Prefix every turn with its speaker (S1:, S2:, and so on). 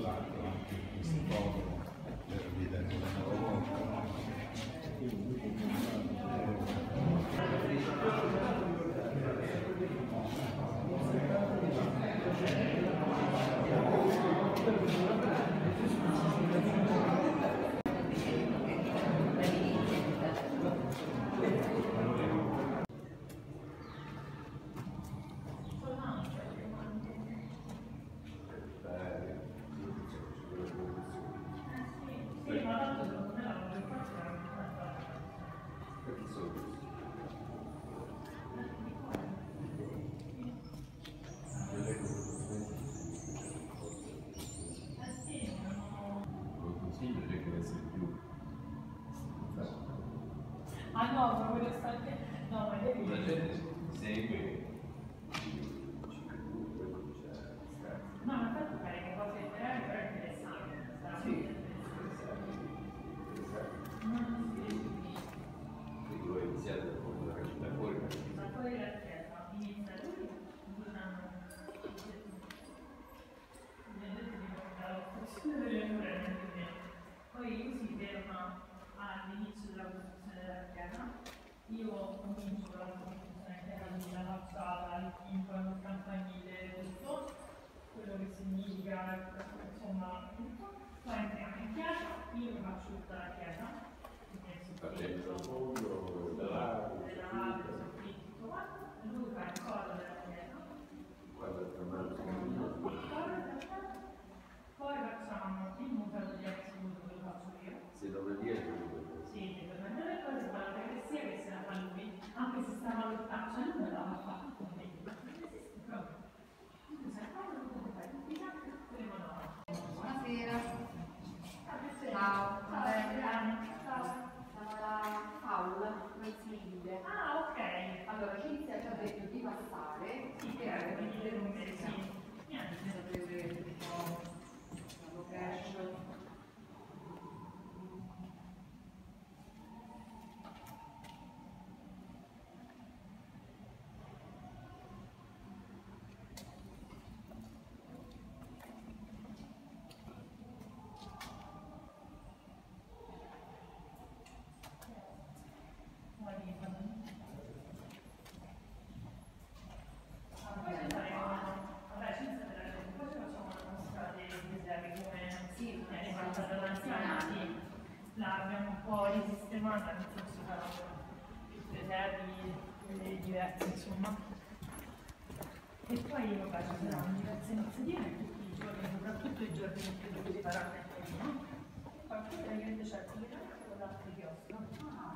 S1: isolato anche in questo modo per vita della nuova volta.
S2: Ah no, ma voglio stare... No, ma devi...
S3: La gente segue.
S2: No, ma infatti fare che cose letterarie però è interessante.
S3: Sì. Quindi voi iniziate da fuori
S2: da fuori dalla chiesa, inizia lui, poi lui si ferma all'inizio della costruzione della chiesa. Io comincio la costruzione della chiesa, la facciata, il timpano, il campanile, tutto quello che significa, insomma, tutto. Poi entriamo in chiesa, io mi faccio tutta la chiesa,
S3: partendo dal fondo,
S2: della nave, tutto quanto, e lui fa il coro della chiesa. Poi facciamo il museo degli ex che lo faccio io.
S3: Se torna dietro,
S2: sì, per prendere le cose con la travessia che se la fa lui, anche se sta lottando, cioè non me la fa fare.
S4: Buonasera. Ciao. Ciao. Sono la Paola, consigliere.
S2: Ah, ok.
S4: Allora, Cinzia ci ha detto di passare.
S2: Sì, che era quindi le numeri, sì. Niente.
S4: Sapete un po' la location.
S2: L'abbiamo un po' risistemata, nel senso che avevamo tutte le sedi diverse, insomma. E poi vabbè, ci saranno diverse iniziative tutti i giorni, soprattutto i giorni in cui si farà il primo. Poi praticamente c'è il collegamento con l'altro chiosco.